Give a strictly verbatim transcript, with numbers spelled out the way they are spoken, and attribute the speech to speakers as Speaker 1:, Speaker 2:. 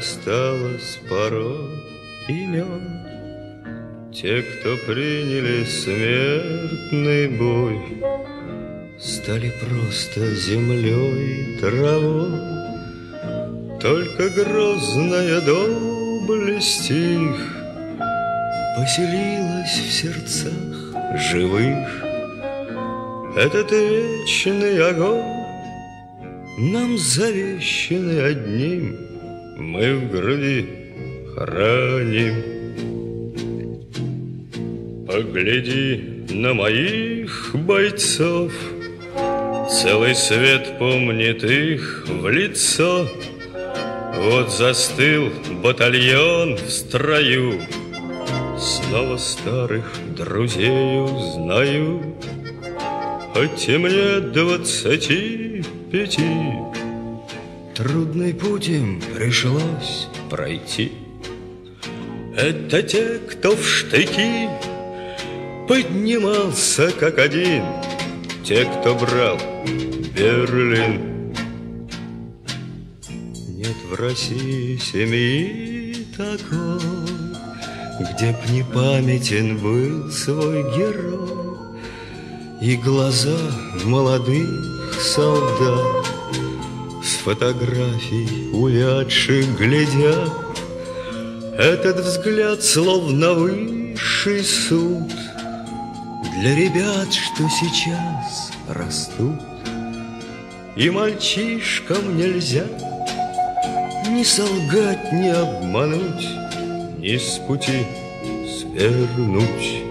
Speaker 1: осталось порой имен. Те, кто приняли смертный бой, стали просто землей и травой. Только грозная доблесть их поселилась в сердцах живых. Этот вечный огонь нам завещанный одним, мы в груди храним. Погляди на моих бойцов, целый свет помнит их в лицо. Вот застыл батальон в строю, снова старых друзей узнаю. Хоть и мне двадцати пяти, трудный путь им пришлось пройти. Это те, кто в штыки поднимался как один, те, кто брал Берлин. Нет в России семьи такой, где б не памятен был свой герой. И глаза молодых солдат с фотографий увядших глядят. Этот взгляд словно высший суд для ребят, что сейчас растут. И мальчишкам нельзя ни солгать, ни обмануть, ни с пути свернуть.